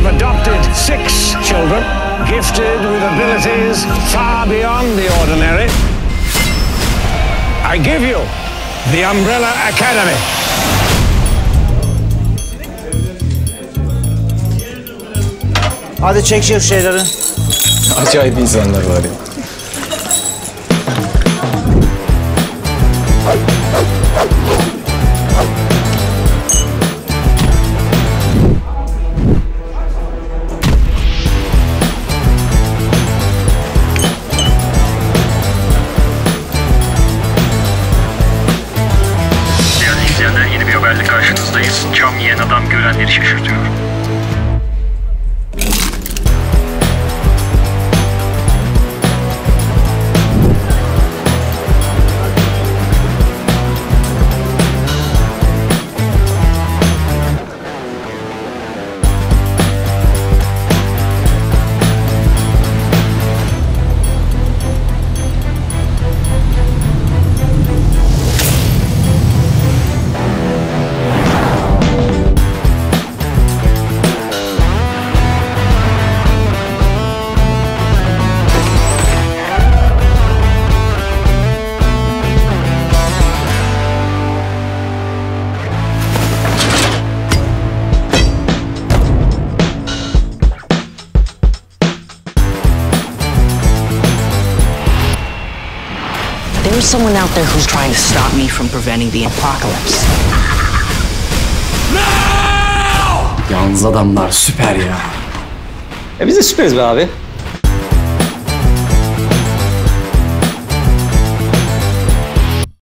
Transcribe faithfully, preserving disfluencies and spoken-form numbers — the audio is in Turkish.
adopted six children, gifted with abilities far beyond the ordinary. I give you the Umbrella Academy. Hadi çek şu şeyleri. Acayip insanlar var ya. Değerli izleyenler, yeni bir haberle karşınızdayız. Cam yiyen adam görenleri şaşırtıyor. There's someone out there who's trying to stop me from preventing the apocalypse. Yalnız adamlar süper ya. E biz de süperiz be abi.